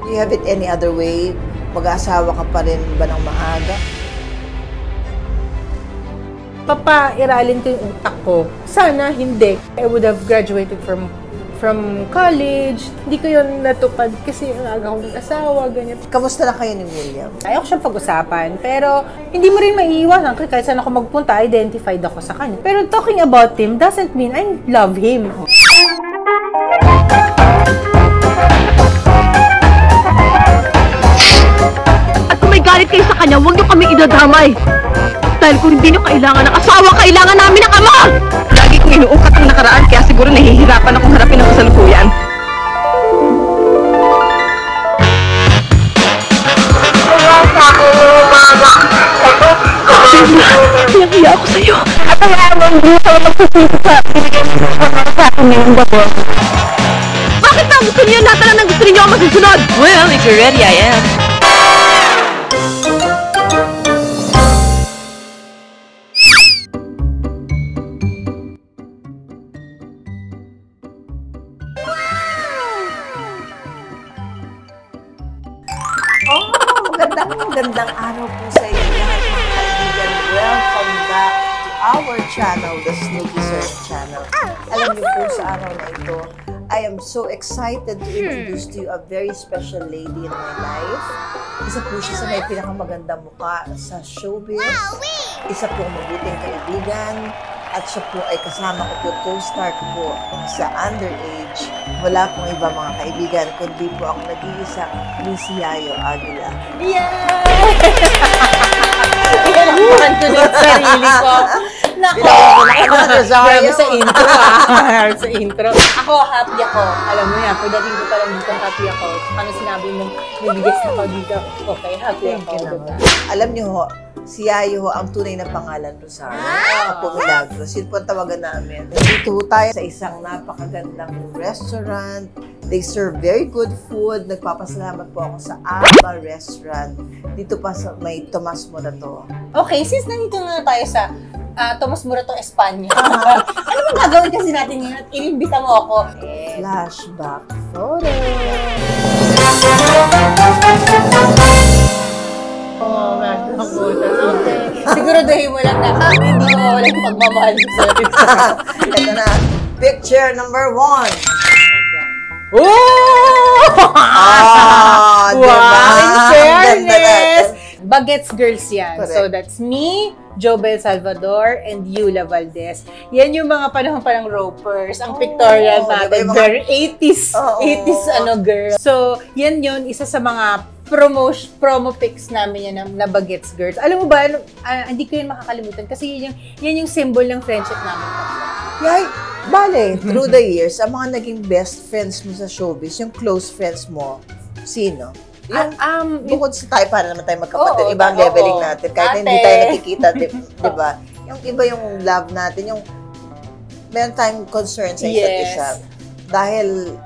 Do you have it any other way? Mag-aasawa ka pa rin ba ng maaga? Papa-iralin ko yung utak ko. Sana hindi. I would have graduated from college. Hindi ko yun natupad kasi ang aga akong nag-asawa, ganyan. Kamusta na kayo ni William? Ayoko siyang pag-usapan, pero hindi mo rin maiiwasan kasi kahit saan ako magpunta, identified ako sa kanya. Pero talking about him doesn't mean I love him. At kung may galit kayo sa kanya, huwag niyo kami idadamay. Dahil kung hindi niyo kailangan ng asawa, kailangan namin ng ama! Lagi kong inuukat ang nakaraan, kaya siguro nahihirapan akong harapin ang kasalukuyan. Iyak-iya ako sa'yo. At ang araw, hindi ko magsasito sa binigay mo sa akin ngayong gabi. Bakit na gusto niyo lahat na lang gusto niyo ang masusunod? Well, if you're ready, I am. Magandang araw po sa inyo lahat mga kaibigan. Welcome back to our channel, the Snooky Serna channel. Alam niyo po sa araw na ito, I am so excited to introduce to you a very special lady in my life. Isa po siya sa may pinakamagandang mukha sa showbiz. Isa po mabuting kaibigan. At siya po ay kasama ko po, co-star ko po sa underage. Wala pong iba mga kaibigan, kundi po ako nag-iisang Miss Yayo Aguila. Yay! Ilan ko din sarili ko. Nako! Grabe sa intro sa intro. Ako, happy ako. Alam mo yan, pagdating ko palang dito, happy ako. Ano sinabi mo, nabigas na ako dito. Okay, happy ako. Alam niyo ho, si Yayo ho, ang tunay na pangalan Rosario. Ako Milagros. Yun po ang tawagan namin. Dito tayo sa isang napakagandang restaurant. They serve very good food. Nagpapasalamat po ako sa Alba Restaurant. Dito pa sa may Tomas Morato. Okay, since nandito na tayo sa Tomas Morato Español. Ano bang gagawin kasi natin ngayon at inimbita mo ako? Flashback photo. Oh, okay. Siguraduhin mo lang na hindi mo wala yung pagmamahal sa atin. Ito na. Picture number 1. Oh! Wow! In fairness! Bagets girls yan. Correct. So that's me, 𝐬𝐡𝐢𝐵 Salvador, and 𝐬𝐡𝐢𝐳 Valdez. Yan yung mga panahon parang ropers, ang pictorial natin. Diba Very 80s, 80s girl. So, yan yun, isa sa mga promo pics namin yan na bagets girls. Alam mo ba, hindi ko yun makakalimutan kasi yan yung symbol ng friendship namin. Yay! Bale, through the years, ang mga naging best friends mo sa showbiz, yung close friends mo, sino? Yung, bukod sa tayo, para naman tayo magkapatid, ibang leveling natin. Kahit hindi tayo nakikita, di ba? Yung iba yung love natin, yung meron tayong concern sa isa't isa. Dahil,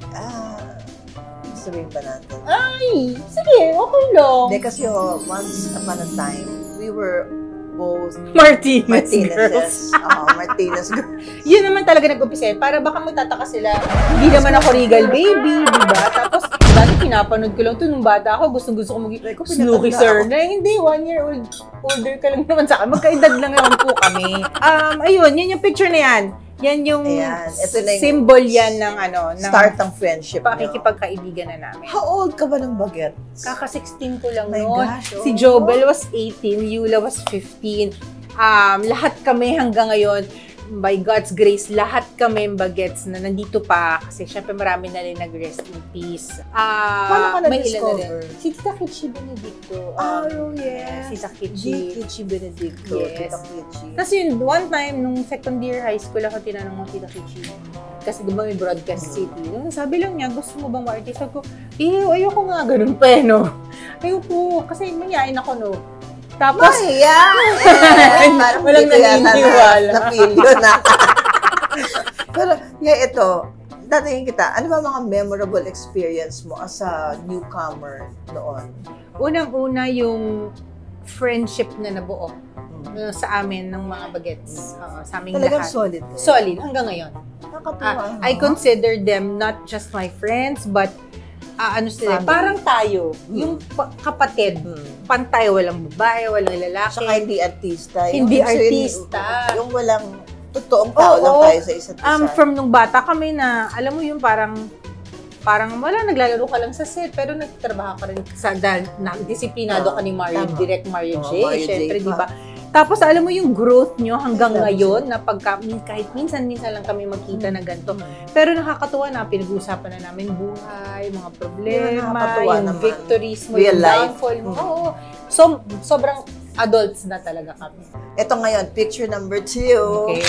sabihin ba natin? Ay, sige, okay lang. Hindi, kasi once upon a time, we were both Martinez girls. Martinez girls. Yun naman talaga nag-umpisa. Para baka magtataka sila, hindi naman ako Regal baby, di ba? Tapos, dati pinapanood ko lang ito nung bata ako. Gustong-gusto ko maging Snooky Serna. Hindi, 1 year old older ka lang naman sa akin. Magkaedad lang naman po kami. Ayun, yan yung picture na yan. Yan yung symbol yan ng start ng friendship. Pakikipagkaibigan na namin. How old ka ba ng bagets? Kaka-16 ko lang My noon. gosh, Si 𝐬𝐡𝐢𝐵 was 18, 𝐬𝐡𝐢𝐵 was 15. Lahat kami hanggang ngayon, by God's grace, lahat kami bagets na nandito pa. Kasi syempre marami na rin nag-rest in peace. Paano ka na-discover? Si Tita Kitchi Benedicto. Oh, yes. Si Tita Kitchi. Kitchi Benedicto. Yes. Tita Kitchi. Tapos yun, one time, nung second year high school ako, tinanong mo Tita Kitchi. Kasi di ba may broadcast city. Sabi lang niya, gusto mo bang ma-artist? Sabi ko, ayoko nga, ganun pa no. Ayoko, kasi manyain ako no. Tapos, walang naniniwala. Na-feel yun na. Pero, ito, tatanungin kita, ano ba mga memorable experience mo as a newcomer noon? Unang-una yung friendship na nabuo sa amin ng mga bagets. Sa aming talagang lahat. Solid. Solid, hanggang ngayon. Nakakatuwa. I consider them not just my friends, but ano sila, Family. parang tayo, yung kapatid, pantay, walang babae, walang lalaki. Saka hindi artista. Hindi Yung gusto yun, artista. Yung walang totoong tao lang tayo sa isa't isa. From nung bata kami na, alam mo yung parang wala, naglalaro ka lang sa set, pero nagtatrabaho ka rin dahil disiplinado ka ni Mario, Tama. direct Mario J, Mario J, syempre, di ba? pa. Tapos, alam mo yung growth nyo hanggang ngayon, na kahit minsan lang kami magkita na ganito. Pero nakakatuwa na, pinag-uusapan na namin buhay, mga problema, nakakatuwa yung naman. victories mo, Real yung life. downfall mo. Oo. So, sobrang adults na talaga kami. Ito ngayon, picture number 2. Okay?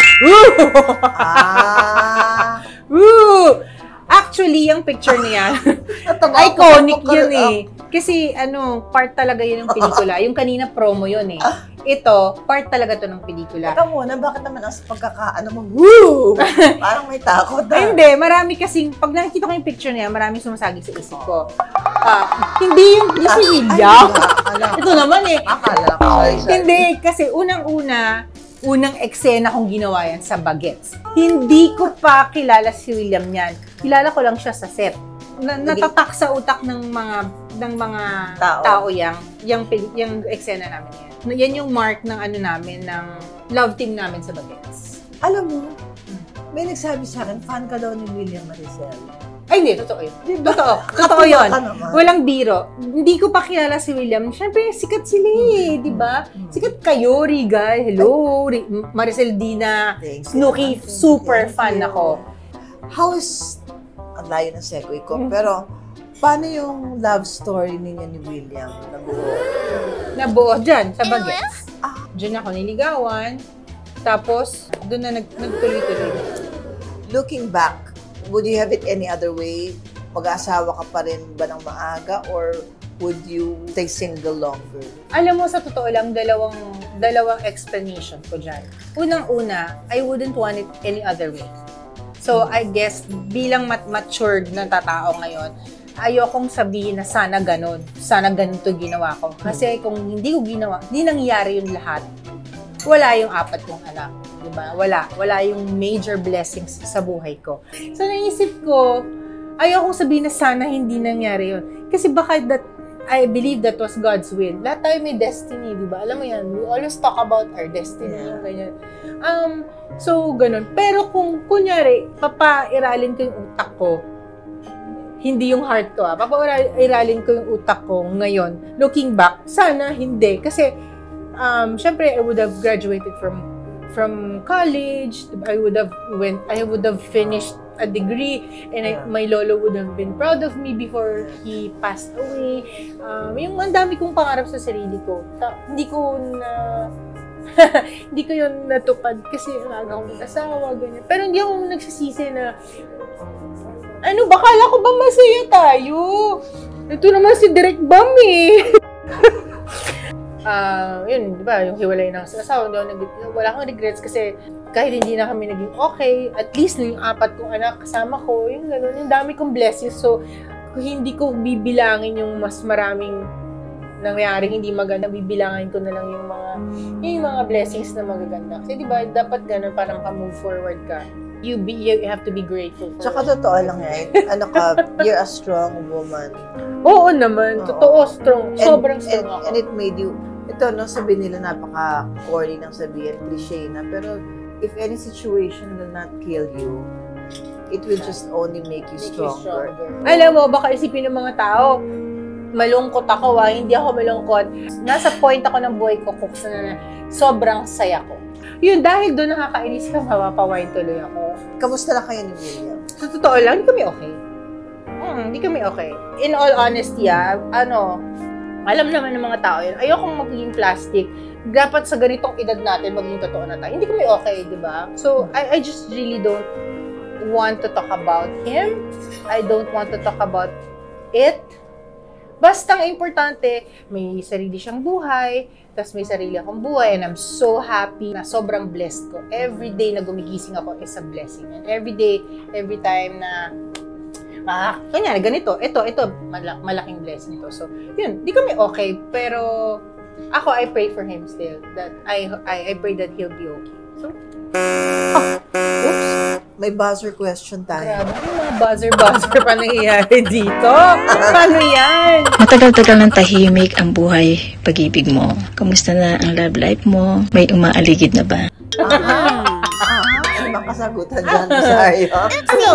Woo! Actually, yung picture niya, Natawa ako iconic sa yun eh. Kasi part talaga yun ng pelikula. Yung kanina promo yun eh. Ito, part talaga to ng pelikula. Teka muna, bakit naman ang pagkakaano mo, woo! Parang may takot. Ay, hindi. Marami kasing, pag nakikita ko yung picture niya, maraming sumasagi sa isip ko. Hindi yung si William. Ito naman eh. Akala ko. Sorry. Hindi, kasi unang eksena kong ginawa yan sa Bagets. Hindi ko pa kilala si William yan. Kilala ko lang siya sa set. Natatak sa utak ng mga tao yung eksena namin yan. Yan yung mark ng namin, ng love team namin sa Bagets. Alam mo, may nagsabi sa akin, fan ka daw ni William Maricel. Ay, hindi. Totoo yun. Totoo yun. Ka naman. Walang biro. Hindi ko pa kilala si William. Siyempre, sikat sila eh. Di ba? Sikat kayo, Regal. Hello. Maricel Dina. Snooky. Super fan ako. How is, ang layo ng segue ko, pero paano yung love story ninyo ni William nabuo? Nabuo dyan, sa Bagets. Diyan ako niligawan. Tapos, doon na nagtuloy-tuloy. Looking back, would you have it any other way? Mag-asawa ka pa rin ba ng maaga or would you stay single longer? Alam mo, sa totoo lang, dalawang explanation ko dyan. Unang-una, I wouldn't want it any other way. So, I guess, bilang matured na tatao ngayon, ayokong sabihin na sana ganun. Sana ganito ginawa ko. Kasi kung hindi ko ginawa, hindi nangyayari yung lahat. Wala yung 4 kong anak. Diba? Wala yung major blessings sa buhay ko. So, naisip ko, ayokong sabihin na sana hindi nangyari yun. Kasi baka I believe that was God's will. Lahat tayo may destiny, di ba? Alam mo yan, we always talk about our destiny. Yung ganyan. So, ganun. Pero kung, kunyari, papairalin ko yung utak ko, hindi yung heart ko, papairalin ko yung utak ko ngayon, looking back, sana hindi. Kasi, syempre, I would have graduated from college. I would have finished a degree, and my lolo would have been proud of me before he passed away. Yung ang dami kong pangarap sa sarili ko. Hindi ko yun natupad kasi aga akong mag-asawa, ganyan. Pero hindi ako nagsisisi na, bakala ko ba masaya tayo? Ito naman si Direk Bam eh. Yun, di ba, yung hiwalay ng asawa, wala akong regrets kasi kahit hindi na kami naging okay, at least yung 4 kong anak kasama ko, yung gano'n, yung dami kong blessings. So, kung hindi ko bibilangin yung mas maraming nangyaring hindi maganda, bibilangin ko na lang yung mga blessings na magaganda. Kasi di ba, dapat gano'n para maka-move forward ka. You have to be grateful for Tsaka totoo lang yan. You're a strong woman. Oo naman. Totoo, strong. Sobrang strong ako. And it made you, sabihin nila napaka-corny ng sabihin, cliche na, pero if any situation will not kill you, it will just only make you stronger. Alam mo, baka isipin ng mga tao, malungkot ako, hindi ako malungkot. Nasa point ako ng buhay ko, na sobrang saya ko. Yun, dahil doon nakakainis ka, mapapawain tuloy ako. Kamusta na kayo ni William? Sa totoo lang, hindi kami okay. Hindi kami okay. In all honesty, alam naman ng mga tao yun, ayokong magiging plastic. Dapat sa ganitong edad natin, magiging totoo na tayo. Hindi kami okay, di ba? So, I just really don't want to talk about him. I don't want to talk about it. Basta ang importante, may sarili siyang buhay, tapos may sarili akong buhay, and I'm so happy na sobrang blessed ko. Every day na gumigising ako is a blessing. And every day, every time na kanya, ganito, ito, malaking blessing to. So, yun, di kami okay, pero ako, I pray for him still, that I pray that he'll be okay. So, Oops! may buzzer question tayo. Grabe, may mga buzzer pa nangyayari dito. Paano yan? Matagal-tagal ng tahimik ang buhay, pag-ibig mo. Kamusta na ang love life mo? May umaaligid na ba? Ano kasagutan dyan, Sayo? Ano?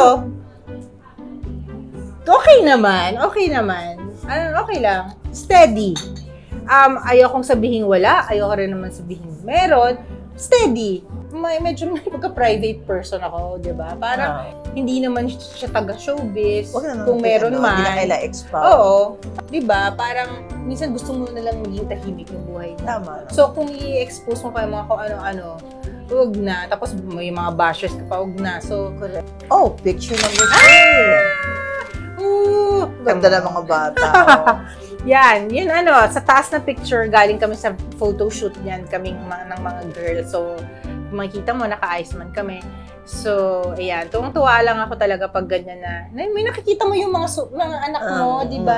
Okay naman. Okay lang. Steady. Ayokong sabihin wala. Ayoko rin naman sabihin meron. Steady. Medyo pagka-private person ako, di ba? Parang hindi naman siya taga-showbiz. Kung meron man. Hindi na kaila expound. Oo. Di ba? Parang minsan gusto mo na lang maging tahimik yung buhay niya. Tama. So kung i-expose mo pa yung mga kung ano-ano, huwag na. Tapos may mga bashers ka pa, huwag na. So, correct. Oh, picture number 3. Ganda ng mga bata. Yan, yun sa taas na picture, galing kami sa photoshoot niyan, kaming ng mga girls. So, makikita mo, naka-eyes man kami. So, ayan, tuwang-tuwa lang ako talaga pag ganyan na may nakikita mo yung mga anak mo, di ba?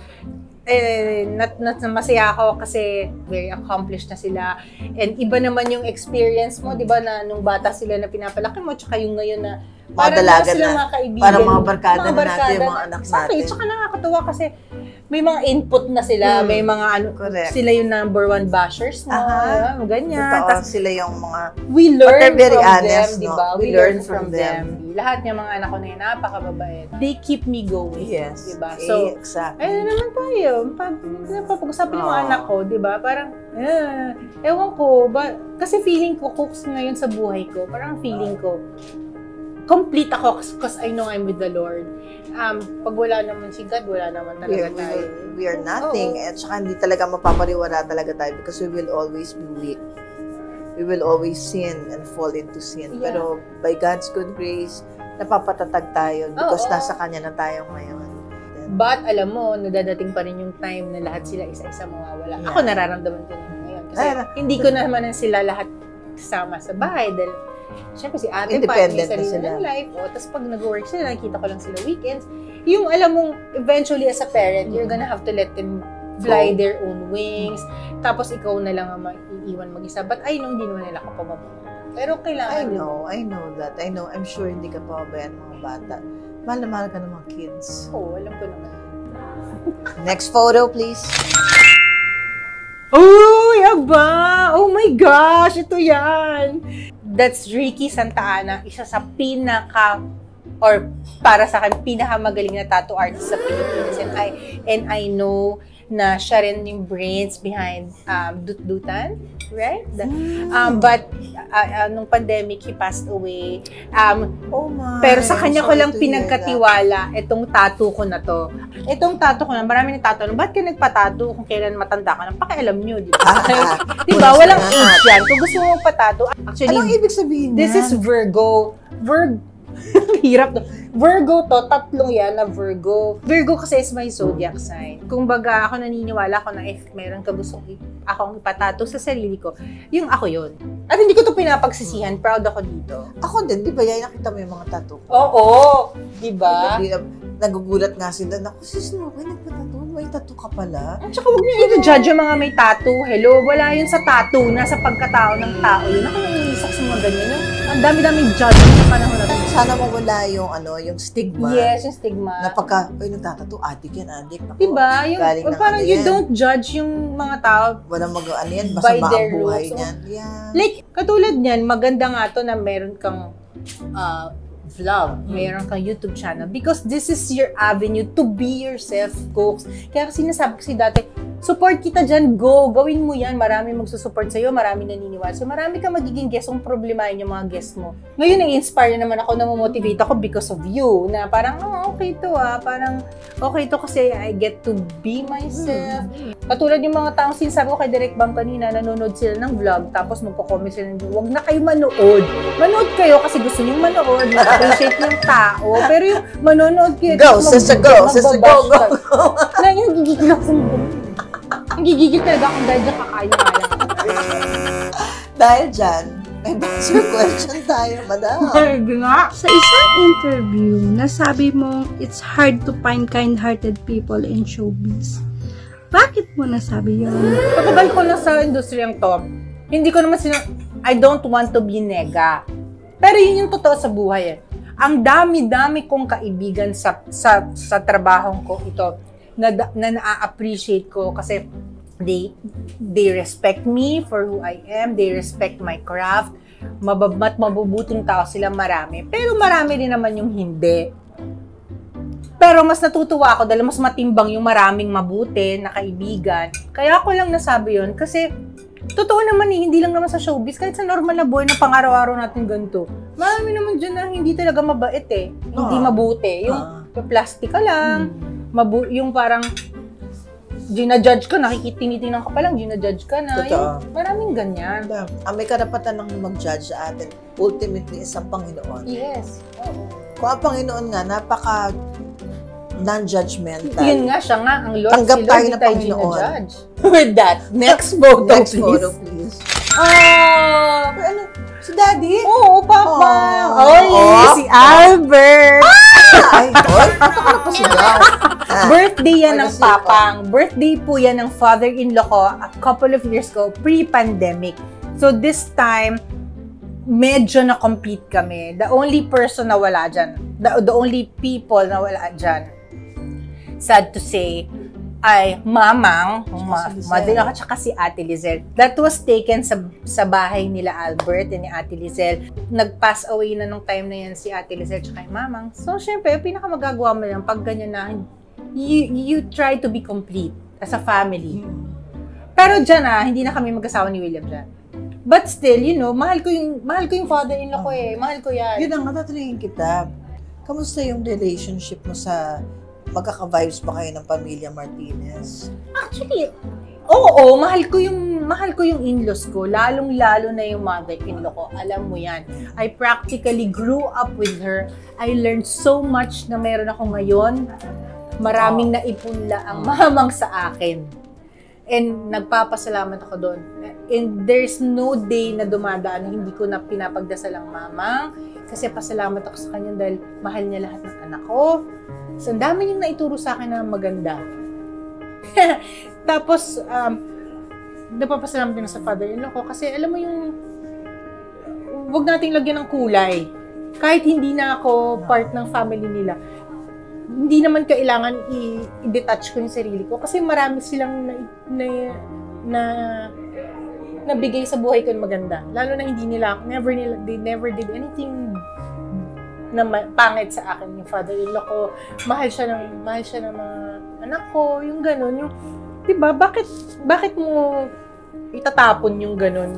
Masaya ako kasi very accomplished na sila. And iba naman yung experience mo, di ba, na nung bata sila na pinapalaki mo, tsaka yung ngayon na parang sila mga kaibigan. Parang mga barkada na natin, mga anak natin. Tsaka nakakatuwa kasi may mga input na sila, may mga sila yung number 1 bashers mo, ganyan. Totoo, sila yung mga we learn very from honest, them, no? diba? We learn from them. Lahat ng mga anak ko na yun, napakababait. They keep me going. Yes. Diba? So, exactly. ayun naman tayo. Papag-usapan yung mga anak ko, diba? Parang, ewan ko, kasi feeling ko, cooks ngayon sa buhay ko, parang feeling ko, complete ako because I know I'm with the Lord. Pag wala naman si God, wala naman talaga tayo. We are nothing. At saka hindi talaga mapapariwara talaga tayo because we will always be weak. We will always sin and fall into sin. Yeah. Pero by God's good grace, napapatatag tayo because nasa Kanya na tayo ngayon. But alam mo, nadadating pa rin yung time na lahat sila isa-isa mawawala. Yeah. Ako nararamdaman ko na ngayon. Kasi hindi ko naman sila lahat kasama sa bahay dahil siyempre si ate pa, may sarili ng life. Tapos pag nag-work sila, nakikita ko lang sila weekends. Yung alam mong, eventually as a parent, you're gonna have to let them fly their own wings. Tapos ikaw na lang ang maiiwan mag-isa. But I know, hindi naman nila kapababa. Pero kailangan I know that. I know. I'm sure hindi ka pababayaan mga bata. Mahal na mahal ka ng mga kids. Oo, alam ko naman. Next photo, please. Oh, yaba! Oh my gosh! Ito yan! That's Ricky Santa Ana, isa sa para sa akin, pinakamagaling na tattoo artist sa Philippines. And I know na siya rin yung brains behind Dut-Dutan, right? But nung pandemic, he passed away. Pero sa kanya ko lang pinagkatiwala itong tattoo ko na to. Itong tattoo ko na, marami ng tattoo. Ba't ka nagpa-tattoo kung kailan matanda ka? Pakialam nyo, di ba? Di ba? Walang age yan. Kung gusto mo magpa-tattoo, actually, anong ibig sabihin this is Virgo. Hirap to. Virgo to, 3 yan na Virgo. Virgo kasi is my zodiac sign. Kung baga, ako naniniwala ko na if meron ka gustong akong ipatato sa sarili ko, yung ako yun. At hindi ko to pinapagsisihan, proud ako dito. Ako din, di ba? Yan, nakita mo yung mga tattoo ko. Oo, di ba? Nagugulat nga sila. Naku, sis, no, nagpatattoo. May tattoo ka pala. At saka huwag niyo i-judge yung mga may tattoo. Hello, wala yun sa tattoo. Nasa pagkatao ng tao yun. Ako nangiisak sa mga ganyan. Ang dami-daming judge sa panahon natin. Sana mawala yung, yung stigma. Yes, yung stigma. Na pagka, nagtatattoo, adik yan, adik. Naku, diba? Yung, parang you don't judge yung mga tao. Walang yan, masama ang buhay niyan. Yeah. Like, katulad niyan, maganda nga to na meron kang vlog, mayroon kang YouTube channel because this is your avenue to be yourself, folks. Kaya kasi sinasabi kasi dati, support kita dyan, gawin mo yan. Marami magsusupport sa'yo, marami naniniwala. So marami ka magiging guest kung problemahin yung mga guest mo. Ngayon, na-inspire naman ako, na-motivate ako because of you. Na parang, okay to parang okay to kasi I get to be myself. Katulad yung mga taong sinasabi ko kay Direct Bam kanina, nanonood sila ng vlog, tapos magko-comment sila ng huwag na kayo manood. Manood kayo kasi gusto nyo manood, ma-appreciate yung tao. Pero yung manonood kayo, go, sister, go. Na yung gigigil ako sa mga gigigil talaga akong dahil dyan kakain nga lang. Dahil dyan, may buzzer question tayo, madam. Sa isang interview, nasabi mo it's hard to find kind-hearted people in showbiz. Bakit mo nasabi yun? Pagkabal ko na sa industriyang to, hindi ko naman I don't want to be nega. Pero yun yung totoo sa buhay Ang dami-dami kong kaibigan sa trabahong ko ito na na-appreciate ko kasi they respect me for who I am, they respect my craft, mabubuting tao sila marami. Pero marami din naman yung hindi. Pero mas natutuwa ako dahil mas matimbang yung maraming mabuti na kaibigan. Kaya ako lang nasabi yun kasi totoo naman hindi lang naman sa showbiz, kahit sa normal na buhay na pang-araw-araw natin ganito. Marami naman dyan na hindi talaga mabait eh. Hindi mabuti. Yung plastic ka lang, yung parang gina-judge ka, tinitingnan ka pa lang, gina-judge ka na. Yung, maraming ganyan. May karapatan ng mag-judge sa atin. Ultimately, isang Panginoon. Yes. Kung ang Panginoon nga, napaka non-judgmental. Yun nga, siya nga, ang Lord, Tanggap si Lord, tayo di ng tayo Panginoon. gina-judge. With that, next photo, Next please. photo, please. Ano? Si Daddy? Oo, Papa. Oh, si Albert. Ay, takot pa siya. Birthday yan ng Papang. Birthday po yan ng father-in-law ko a couple of years ago, pre-pandemic. So this time, medyo na-compete kami. The only person na wala dyan, the only people na wala dyan, sad to say, ay Mamang, mother ako, tsaka si Ate Lizelle. That was taken sa bahay nila Albert and ni Ate Lizelle. Nag-pass away na nung time na yan si Ate Lizelle tsaka yung Mamang. So, syempre, yung pinakamagagawa mo lang pag ganyan na, you try to be complete as a family. Pero dyan hindi na kami mag-asawa ni William dyan. But still, mahal ko yung father-in-law ko eh. Mahal ko yan. Yun ang natatanungin kita. Kamusta yung relationship mo sa magkaka-vibes ba kayo ng pamilya Martinez? Actually, oo, mahal ko yung in-laws ko, lalong-lalo na yung mother-in-law ko. Alam mo yan. I practically grew up with her. I learned so much na meron ako ngayon. Maraming naipunla ang mamang sa akin. And nagpapasalamat ako doon. And there's no day na dumadaan na hindi ko na pinapagdasal ang mamang. Kasi pasalamat ako sa kanya dahil mahal niya lahat ng anak ko. So, ang dami niyang naituro sa akin na maganda. Tapos, napapasalamat din sa father-in-law ko kasi alam mo yung wag nating lagyan ng kulay. Kahit hindi na ako part ng family nila, hindi naman kailangan i-detach ko yung sarili ko kasi marami silang nabigay sa buhay ko na maganda. Lalo na they never did anything na pangit sa akin. Yung father-in-law ko, mahal siya ng mga anak ko, yung gano'n, yung, diba, bakit mo itatapon yung gano'n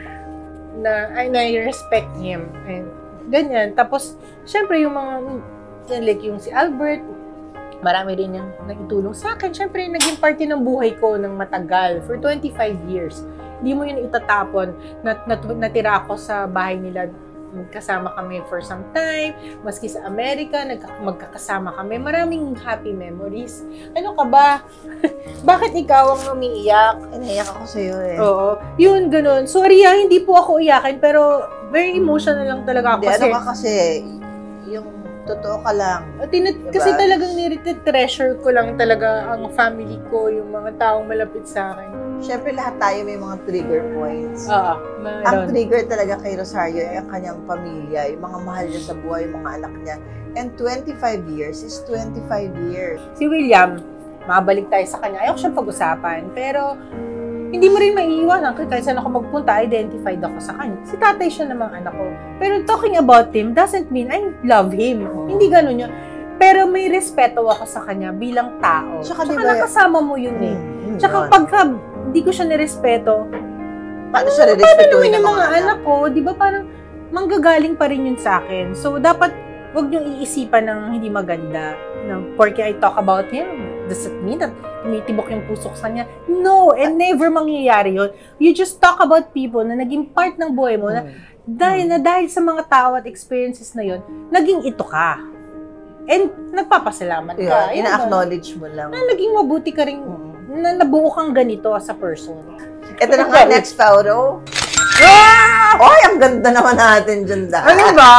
na I respect him, and ganyan. Tapos, syempre, yung mga, like yung si Albert, marami rin yung naitulong sa akin. Syempre, naging parte ng buhay ko ng matagal, for 25 years. Hindi mo yun itatapon. Natira ako sa bahay nila, kasama kami for some time, maski sa Amerika, magkakasama kami. Maraming happy memories. Ano ka ba? Bakit ikaw ang umiiyak? Naiyak ako sa'yo eh. Oo. Yun, ganun. Sorry hindi po ako iyakin, pero very emotional lang talaga ako. Ano ka kasi, yung totoo ka lang. Diba? Kasi talagang treasure ko lang talaga ang family ko, yung mga taong malapit sa akin. Siyempre, lahat tayo may mga trigger points. Oo. Ang trigger talaga kay Rosario ay ang kanyang pamilya, yung mga mahal niya sa buhay, yung mga anak niya. And 25 years is 25 years. Si William, mabalik tayo sa kanya. Ayoko siyang pag-usapan. Pero, hindi mo rin maiiwasan. Kahit saan ako magpunta, identified ako sa kanya. Si tatay siya namang anak ko. Pero talking about him doesn't mean I love him. Hindi ganun yun. Pero may respeto ako sa kanya bilang tao. Tsaka diba, nakasama mo yun eh. Tsaka pagka hindi ko siya nirespeto, paano siya nirespetuhin ng mga anak ko? Di ba parang manggagaling pa rin yun sa akin. So dapat wag niyong iisipan ng hindi maganda. Porque I talk about him, does it mean that tumitibok yung puso ko sa kanya? No, and never mangyayari yun. You just talk about people na naging part ng buhay mo na dahil sa mga tao at experiences na yun, naging ito ka. And nagpapasalamat ka. Ina-acknowledge mo lang. Na naging mabuti ka rin, na nabuo kang ganito as a person. Ito na nga, next photo. Oy, ang ganda naman natin dyan dahil. Ano ba?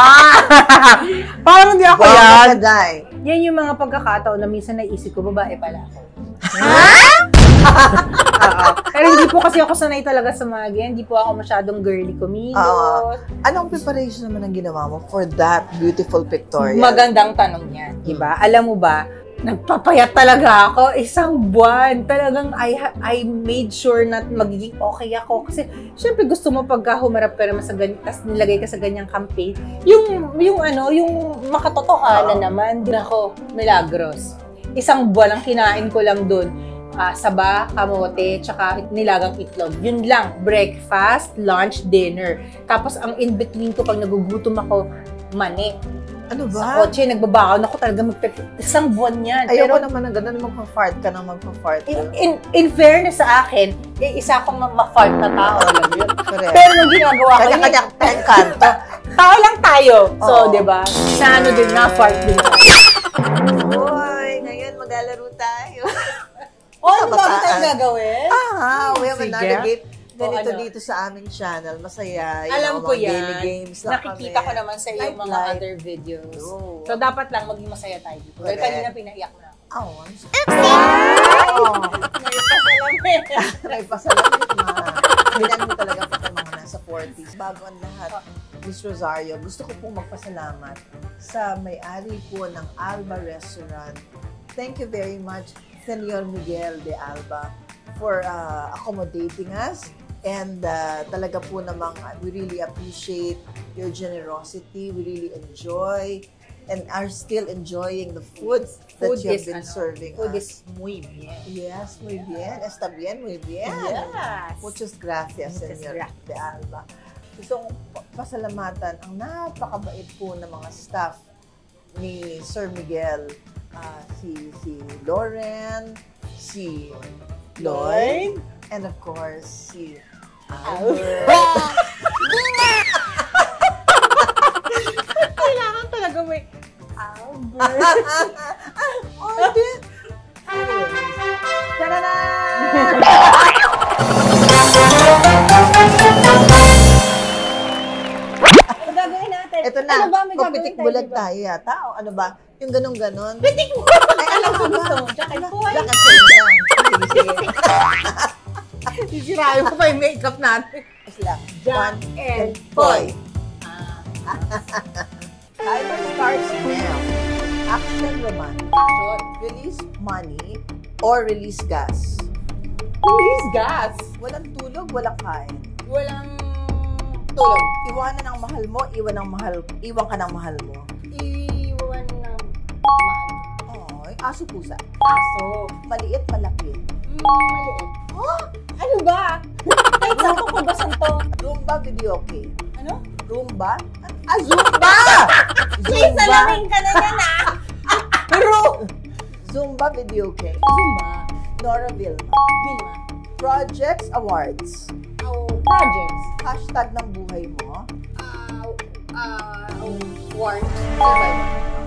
Parang hindi ako yan. Dahil. Yan yung mga pagkakataon na minsan naisip ko, babae pala ako. Pero hindi po kasi ako sanay talaga sa mga ganyan. Hindi po ako masyadong girly kumilos. Anong preparation naman ang ginawa mo for that beautiful pictorial? Magandang tanong yan, diba? Alam mo ba, nagpapayat talaga ako isang buwan. Talagang I made sure na magiging okay ako. Kasi, syempre gusto mo pagka humarap ka naman sa ganyan, tapos nilagay ka sa ganyang campaign, yung makatotohanan naman, din ako, milagros. Isang buwan ang kinain ko lang dun. Saba, kamote, tsaka nilagang itlog. Yun lang, breakfast, lunch, dinner. Tapos ang in-between ko pag nagugutom ako, mani. Ano ba? Sa kotse, nagbabakaw ako talaga isang buwan yan. Ayoko naman ng ganun, magpa-fart ka nang magpa-fart. In fairness sa akin, isa akong ma-fart na tao. Alam yun. Correct. Pero nung ginagawa ko yun, kanya-kanya kanto. tao lang tayo. So, di ba? Na ano din, na-fart din. Hoy, ngayon maglalaro tayo. Ano ba tayo gagawin? We have another game. Ganito ano? Dito sa aming channel. Masaya. Alam ko yan. Daily games Nakikita ko naman sa iyong mga other videos. Oh. So, dapat lang maging masaya tayo dito. Dahil kanina pinaiyak mo na. May pasalamat na. Bilan mo talaga po ng mga nasa 40s. Bago ang lahat, Miss Rosario, gusto ko pong magpasalamat sa may-ari po ng Alba Restaurant. Thank you very much, Senyor Miguel de Alba, for accommodating us. And talaga po namang we really appreciate your generosity. We really enjoy and are still enjoying the food that you have been serving Food us. is muy bien. Yes, muy bien. Está bien, muy bien. Yes. Muchas gracias, Senyor de Alba. Gusto kong pasalamatan ang napakabait po ng mga staff ni Sir Miguel. Si Lauren, si Lloyd, and of course, si Albert. Kailangan talaga may Albert. Tara-na! Ano gagawin natin? Ito na, ano ba, may papitik gagawin bulag diba? tayo yata. O ano ba? Yung ganun-ganon. Pitik mo! Ay, Alam ko ba? gusto mo. Jacket boy. Jacket boy lang. Sige. Sisirayo ko pa yung makeup natin. Sila. Jack One and boy. Boy. Timer starts now. Action naman. Action. Release money or release gas. Release gas. Walang tulog, walang kain. Walang tulog. Iwanan ang mahal mo, iwan ka ng mahal mo. Iwan ng mahal. Ay, aso pusa. Aso. Maliit, malaki. Maliit. Oh, ano ba? Kahit sa ako kabasan to. Roomba, video okay. Ano? Roomba? Zumba! May salamin ka na yan Zumba, video okay. Zumba. Nora Vilma. Vilma. Projects, awards. Projects. Hashtag ng buhay mo. Warm. Survival.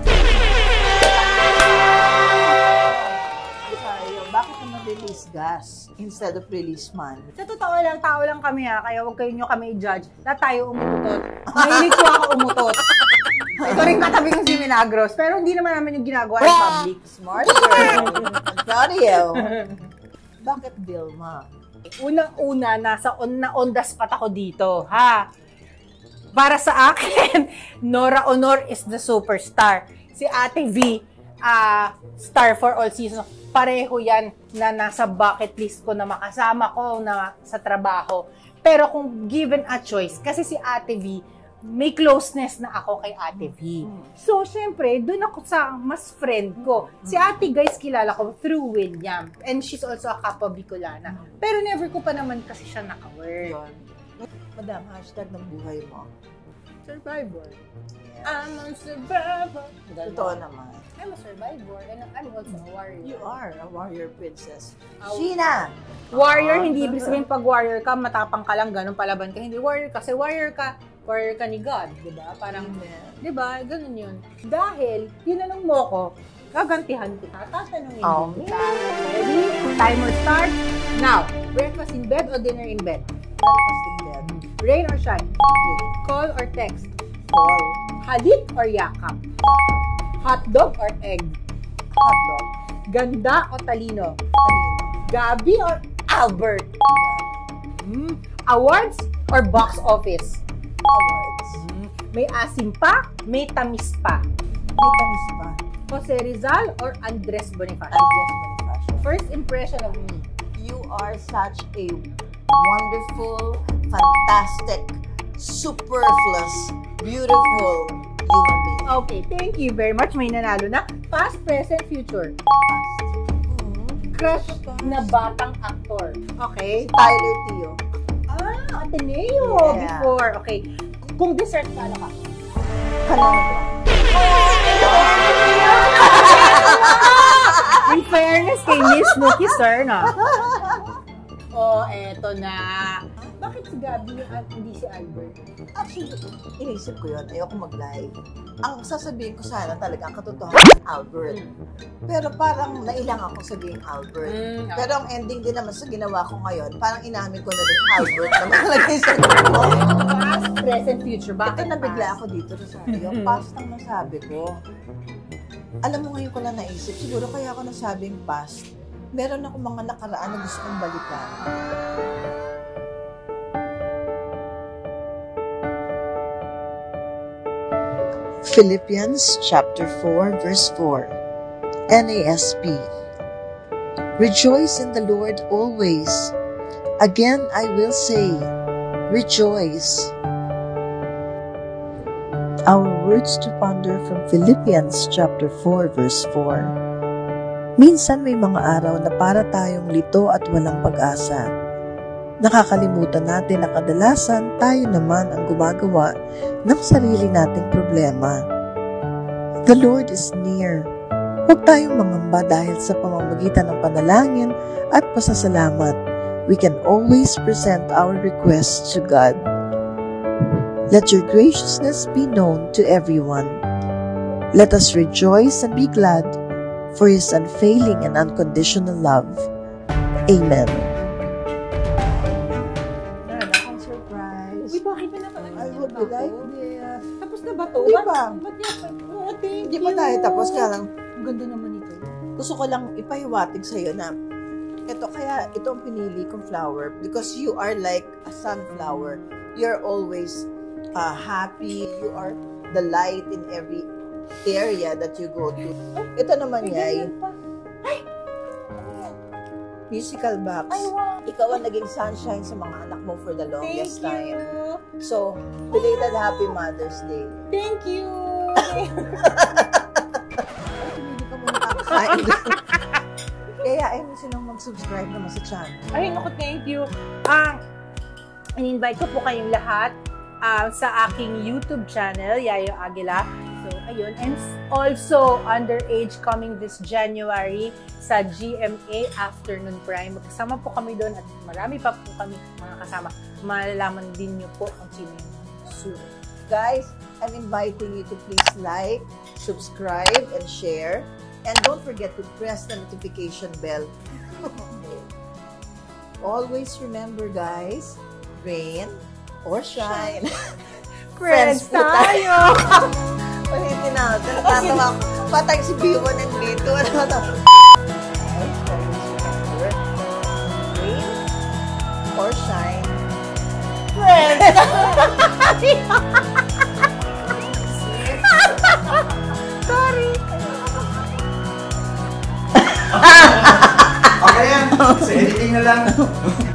Sayo, bakit naman release gas instead of release money? Sa totoo lang, tao lang kami kaya huwag kayo nyo kami i-judge. Lahat tayo umutot. Mahilig ko ako umutot. Ito rin katabi ko si Milagros, pero hindi naman namin yung ginagawa in public. Smart girl. I'm proud of you. Bakit Vilma? Unang-una, nasa on the spot ako dito, ha? Para sa akin, Nora Honor is the superstar. Si Ate V, star for all seasons. Pareho yan na nasa bucket list ko na makasama ko na sa trabaho. Pero kung given a choice, kasi si Ate V, may closeness na ako kay Ate V. So, syempre, doon ako sa mas friend ko. Si Ate guys, kilala ko through William. And she's also a kapwa Bicolana. Pero never ko pa naman kasi siya naka-work. Madam, hashtag ng buhay mo. Survivor. Yes. I'm a survivor. Totoo naman. I'm a survivor and I'm also a warrior. You are a warrior princess. Oh. Sheena! Warrior, hindi ibig sabihin pag warrior ka, matapang ka lang, ganun palaban ka. Hindi warrior kasi warrior ka ni God, di ba? Parang, di ba? Ganun yun. Dahil, tinanong mo ko, gagantihan kita, tatanungin kita. Ready? Timer start. Now, breakfast in bed or dinner in bed? Breakfast in bed. Rain or shine? Okay. Call or text? Call. Halik or yakap? Hotdog or egg? Hotdog. Ganda o talino? Talino. Gabby or Albert? Awards or box office? Awards. May asim pa, may tamis pa. May tamis pa. Jose Rizal or Andres Bonifacio? Andres Bonifacio. First impression of me. You are such a wonderful, fantastic, superfluous, beautiful human being. Okay, thank you very much. May nanalo na. Past, present, future. Crush na batang actor. Okay. Tyler Tio. Ateneo Yeah. before. Okay. Kung dessert ka, ano ka? Kalangga. In fairness kay Miss Snooky Serna. Eto na. Bakit si Gabby at hindi si Albert? Actually, inisip ko yun. Ayoko mag-live. Ang sasabihin ko sana talaga, ang katotohanan, Albert. Pero parang nailang ako sabihin Albert. Okay. Pero ang ending din naman sa ginawa ko ngayon, parang inamin ko na rin Albert na nakalagay sa ko. Past, present, future. Bakit Ito nabigla past? ako dito sa yung past ang nasabi ko. Alam mo ngayon ko lang naisip, siguro kaya ako nasabing past. Meron ako mga nakaraan na gusto kong balikan. Philippians chapter 4 verse 4 NASB. Rejoice in the Lord always. Again I will say, rejoice. Our words to ponder from Philippians chapter 4 verse 4. Minsan may mga araw na para tayong lito at walang pag-asa. Nakakalimutan natin na kadalasan tayo naman ang gumagawa ng sarili nating problema. The Lord is near. Huwag tayong mangamba dahil sa pamamagitan ng panalangin at pasasalamat. We can always present our requests to God. Let your graciousness be known to everyone. Let us rejoice and be glad for His unfailing and unconditional love. Amen. Akong surprise. Uy, bakit na naman I hope you like this. Tapos na ba ito? Hindi pa. Ba't niya pa? Oh, thank Hindi pa tayo you. tapos, kaya lang Ang ganda naman ito. gusto ko lang ipahiwatig sa'yo na ito ang pinili kong flower because you are like a sunflower. You're always happy. You are the light in every area that you go to. Ito naman niya ay musical box. Ay, wow. Ikaw ang naging sunshine sa mga anak mo for the longest Thank time. you. So, belated Happy Mother's Day. Thank you. Hindi ka muna kakasain lang. Kaya ayun silang mag-subscribe naman sa channel. Ay, naku, thank you. In-invite ko po kayong lahat sa aking YouTube channel, Yayo Aguila. So, ayun. And also, underage coming this January sa GMA Afternoon Prime. Magkasama po kami doon at marami pa po kami mga kasama. Malalaman din niyo po kung sino yung susunod. Guys, I'm inviting you to please like, subscribe, and share. And don't forget to press the notification bell. Always remember, guys, rain or shine. Friends po tayo! Ulitin natin. Natatawa ko. Patay si B1 and B2. Ano ba ito? Rain or shine. Friends! Sorry! Okay yan. Sa editing na lang.